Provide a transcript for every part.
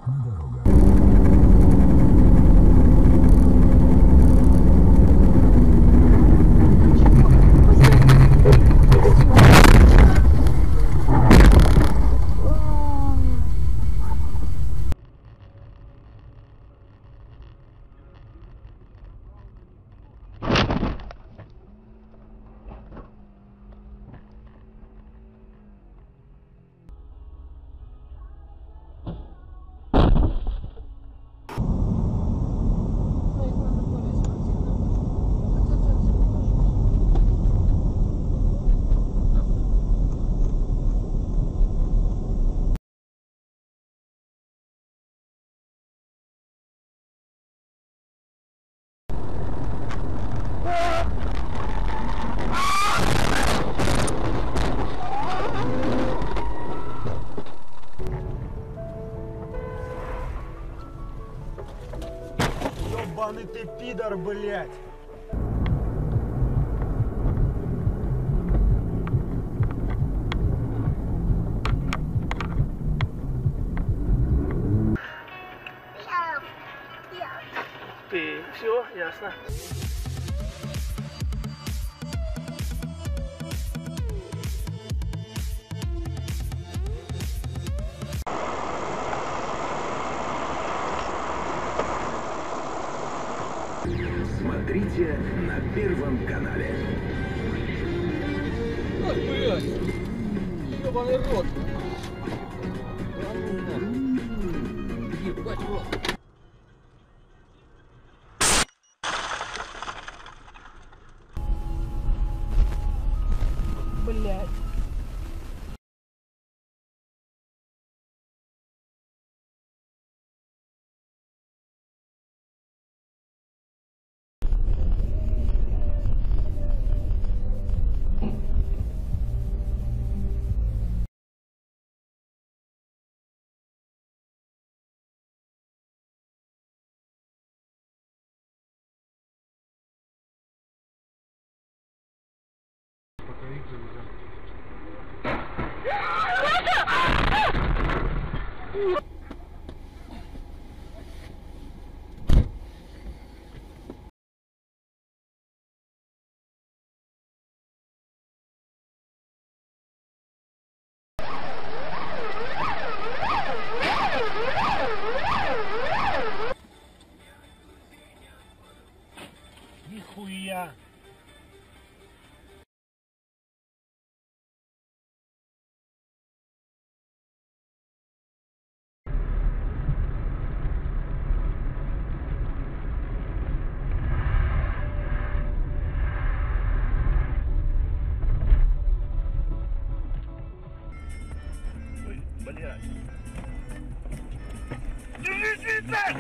Ёбаный ты пидор, блядь! Ты все, ясно. Смотрите на Первом канале. Ой, блядь! Ёбаный рот! Ебать в рот! Блять. Нихуя. Ой, блядь. Держись, Витя!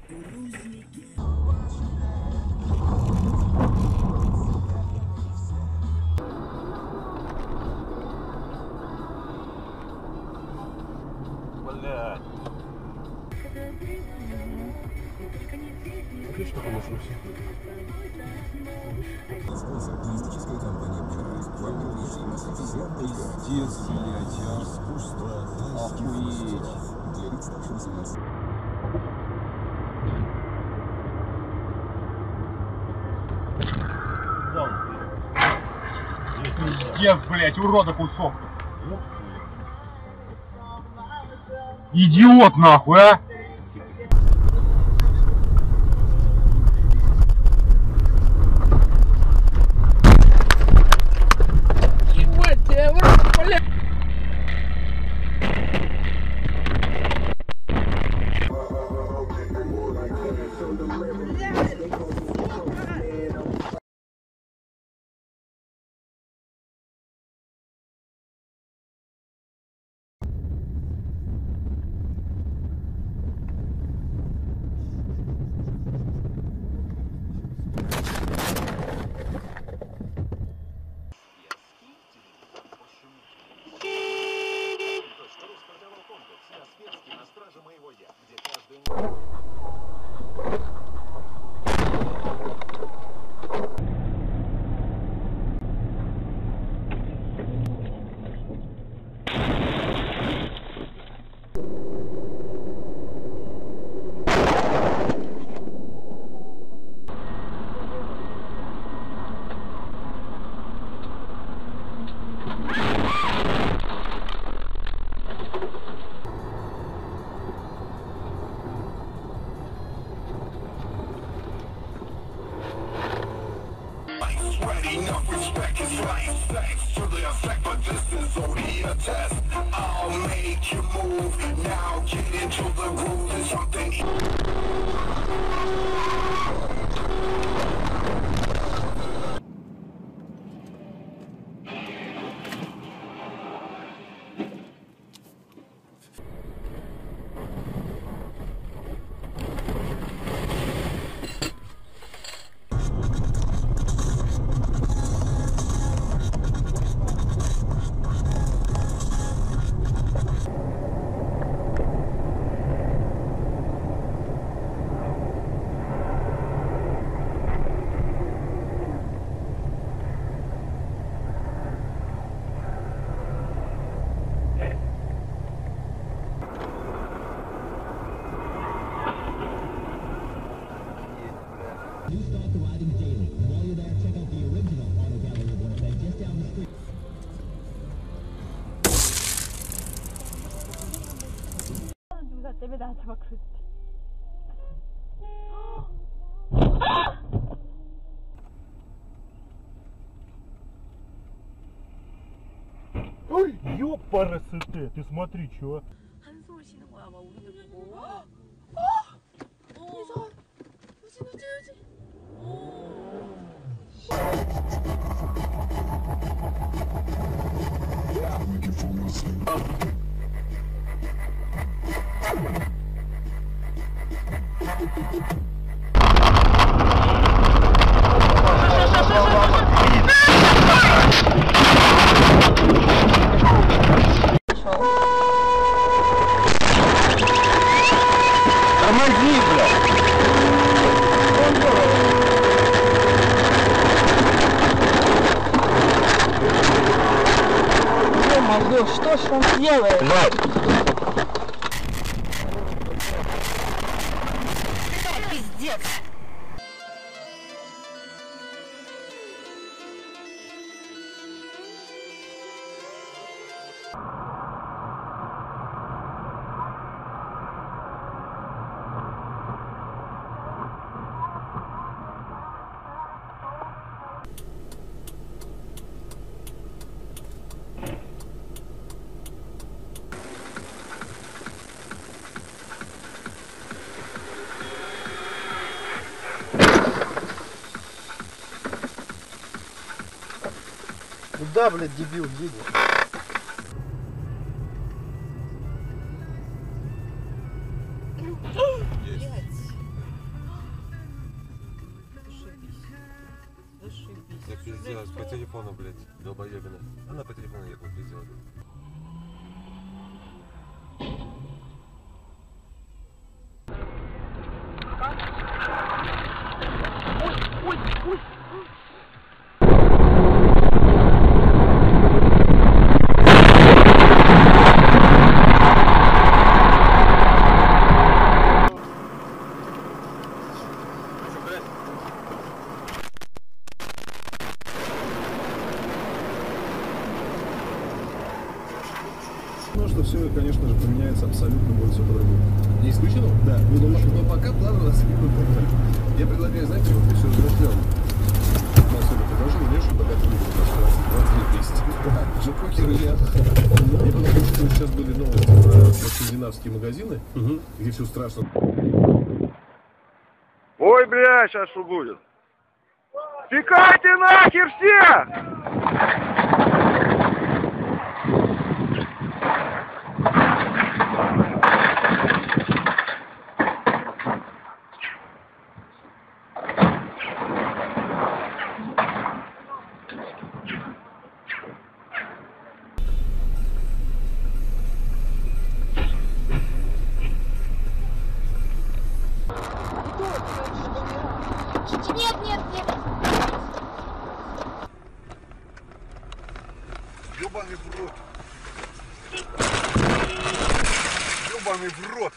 Блядь. Отлично получилось. Спонсор туристическая компания «Пират». Вам необходимо пиздец, блядь, искусство, охуеть. Для лиц старше 18. Пиздец, блядь, урода кусок. Идиот, нахуй, а! Ебать, тебя в рот, блядь! your move. Now get into the groove. There's something. New stock arriving daily. While you're there, check out the original auto gallery of Winnipeg just down the street. 누가 때문에 나한테 막 그랬대. Ой, ёпарасы ты смотри, чё. 한숨을 쉬는 거야, 막 우리들 보고. 무서워. 우지. Тормози, блядь! Ё-моё, что ж он делает? Пиздец! Куда, блядь, дебил едет? Я пиздец, по телефону, блядь, долбоебина. Она по телефону ехала, пиздец. Ну, что все, конечно же, поменяется абсолютно, будет все по-другому. Не исключено? Да, Но пока план у нас не выполнен. Я предлагаю, знаете, вот я все размышлял. На особо предложил, знаешь, что богатый люди у нас 20 Джекокер или я потому что сейчас были новости про скандинавские магазины, где все страшно. Ой, бля, сейчас что будет? Пикайте нахер все! Нет. Ёбаный в рот. Ёбаный в рот.